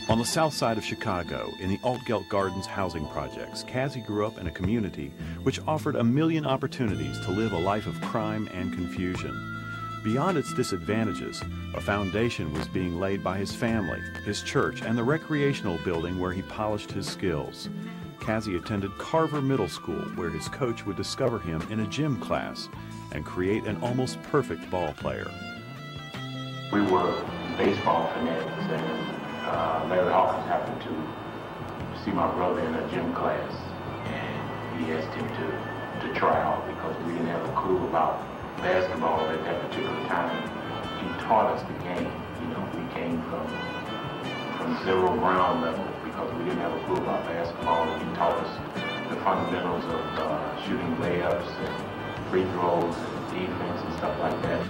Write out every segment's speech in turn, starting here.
On the south side of Chicago, in the Altgeld Gardens housing projects, Kazi grew up in a community which offered a million opportunities to live a life of crime and confusion. Beyond its disadvantages, a foundation was being laid by his family, his church, and the recreational building where he polished his skills. Kazi attended Carver Middle School, where his coach would discover him in a gym class and create an almost perfect ball player. We were baseball fanatics, and Larry Hawkins happened to see my brother in a gym class, and he asked him to try out because we didn't have a clue about basketball at that particular time. He taught us the game. You know, we came from zero ground level because we didn't have a clue about basketball. He taught us the fundamentals of shooting layups and free throws and defense and stuff like that.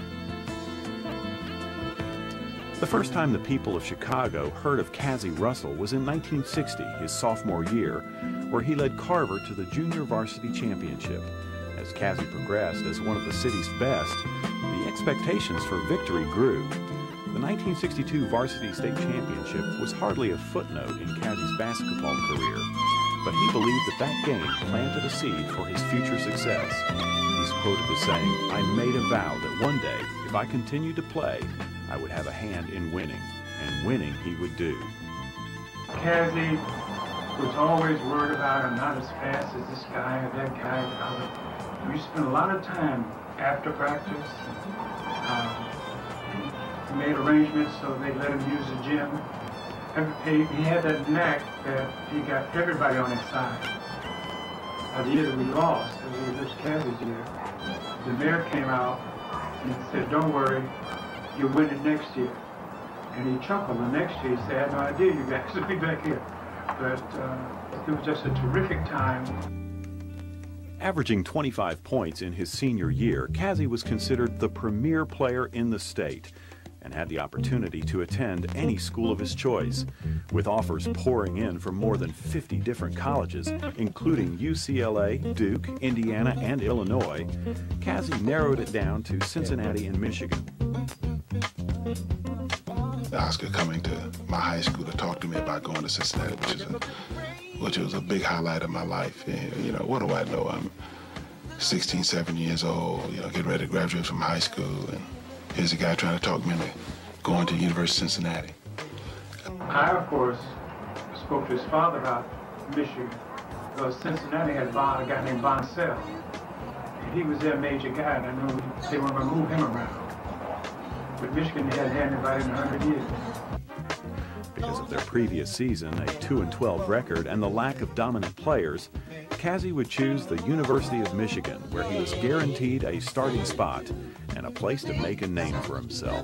The first time the people of Chicago heard of Kazi Russell was in 1960, his sophomore year, where he led Carver to the junior varsity championship. As Kazi progressed as one of the city's best, the expectations for victory grew. The 1962 varsity state championship was hardly a footnote in Kazi's basketball career, but he believed that that game planted a seed for his future success. He's quoted as saying, "I made a vow that one day, if I continued to play, I would have a hand in winning, and winning he would do." Kazi was always worried about I'm not as fast as this guy or that guy. We spent a lot of time after practice. We made arrangements so they let him use the gym. He had that knack that he got everybody on his side. The year that we lost, it was Kazi's year, the mayor came out and said, "Don't worry, you'll win it next year." And he chuckled. The next year he said, "I had no idea you guys would be back here." But it was just a terrific time. Averaging 25 points in his senior year, Kazi was considered the premier player in the state and had the opportunity to attend any school of his choice. With offers pouring in from more than 50 different colleges, including UCLA, Duke, Indiana, and Illinois, Kazi narrowed it down to Cincinnati in Michigan. Oscar coming to my high school to talk to me about going to Cincinnati, which was a big highlight of my life. And, you know, what do I know? I'm 16, 17 years old, you know, getting ready to graduate from high school, and here's a guy trying to talk me into going to the University of Cincinnati. I, of course, spoke to his father about Michigan, because Cincinnati had a guy named Bonsell, and he was their major guy, and I knew they were going to move him around. But Michigan hadn't had anybody in 100 years. Because of their previous season, a 2-12 record, and the lack of dominant players, Kazi would choose the University of Michigan, where he was guaranteed a starting spot and a place to make a name for himself.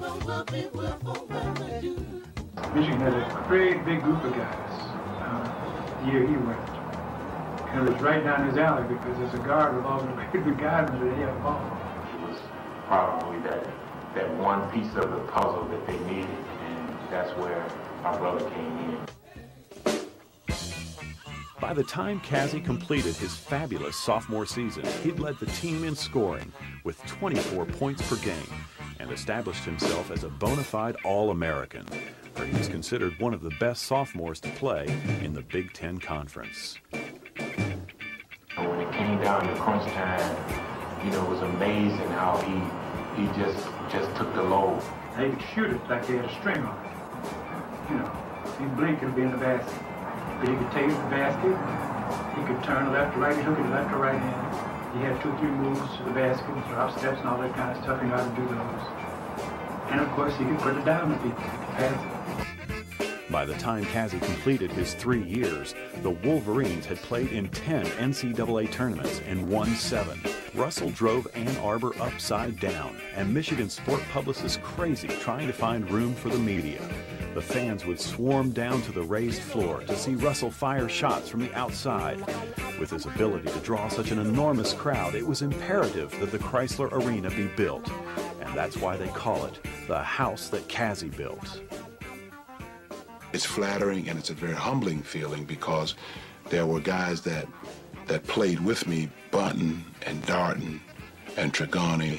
Michigan had a great big group of guys the year he went. And it was right down his alley because as a guard with all the great big guys that he had a ball. It was probably that one piece of the puzzle that they needed, and that's where my brother came in. By the time Kazi completed his fabulous sophomore season, he'd led the team in scoring with 24 points per game and established himself as a bona fide All-American, where he was considered one of the best sophomores to play in the Big Ten Conference. When it came down to crunch time, you know, it was amazing how he just took the load. They could shoot it like they had a string on it. You know, he'd blink and be in the basket. But he could take the basket, he could turn left to right, he'd hook it left to right hand. He had 2 or 3 moves to the basket, drop steps and all that kind of stuff. He knew how to do those. And of course, he could put it down to people. By the time Kazi completed his 3 years, the Wolverines had played in 10 NCAA tournaments and won 7. Russell drove Ann Arbor upside down, and Michigan sport publicists crazy trying to find room for the media. The fans would swarm down to the raised floor to see Russell fire shots from the outside. With his ability to draw such an enormous crowd, it was imperative that the Chrysler Arena be built. And that's why they call it the house that Kazi built. It's flattering and it's a very humbling feeling because there were guys that played with me, Bunton and Darton and Trigani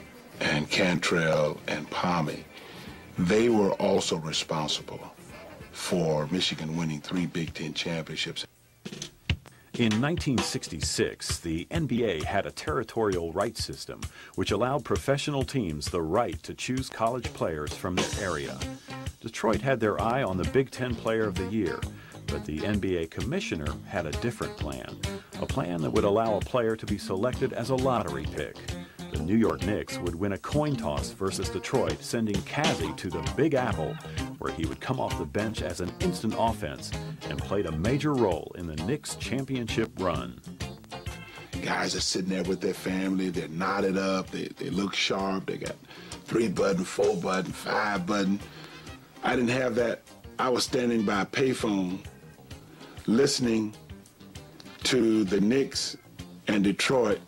and Cantrell and Palmy. They were also responsible for Michigan winning 3 Big Ten championships. In 1966, the NBA had a territorial rights system which allowed professional teams the right to choose college players from their area. Detroit had their eye on the Big Ten Player of the Year, but the NBA commissioner had a different plan, a plan that would allow a player to be selected as a lottery pick. The New York Knicks would win a coin toss versus Detroit, sending Cassie to the Big Apple, where he would come off the bench as an instant offense and played a major role in the Knicks' championship run. Guys are sitting there with their family, they're knotted up, they look sharp, they got 3-button, 4-button, 5-button. I didn't have that. I was standing by a payphone listening to the Knicks and Detroit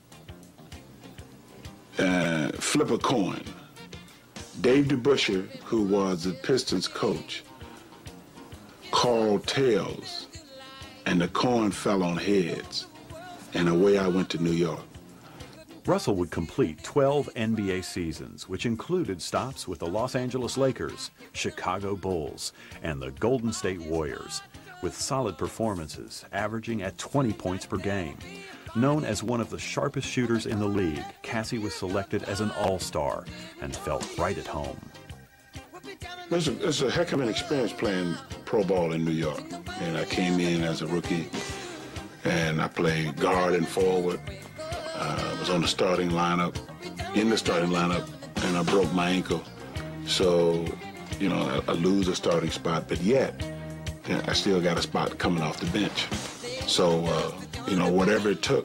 flip a coin. Dave DeBusschere, who was the Pistons coach, called tails, and the coin fell on heads, and away I went to New York. Russell would complete 12 NBA seasons, which included stops with the Los Angeles Lakers, Chicago Bulls, and the Golden State Warriors, with solid performances, averaging at 20 points per game. Known as one of the sharpest shooters in the league, Cassie was selected as an all-star and felt right at home. It's a heck of an experience playing pro ball in New York. And I came in as a rookie, and I played guard and forward. I was on the starting lineup, and I broke my ankle. So, you know, I lose a starting spot, but yet I still got a spot coming off the bench. So, you know, whatever it took.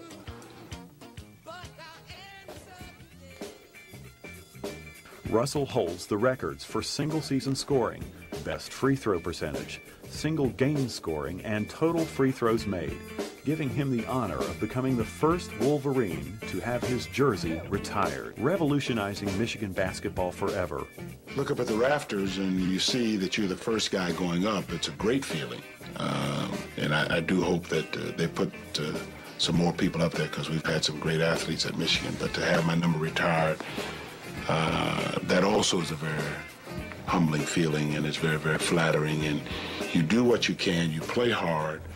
Russell holds the records for single-season scoring, best free throw percentage, single game scoring, and total free throws made, giving him the honor of becoming the first Wolverine to have his jersey retired, revolutionizing Michigan basketball forever. Look up at the rafters and you see that you're the first guy going up. It's a great feeling. And I do hope that they put some more people up there, because we've had some great athletes at Michigan. But to have my number retired, that also is a very humbling feeling, and it's very, very flattering. And you do what you can, you play hard,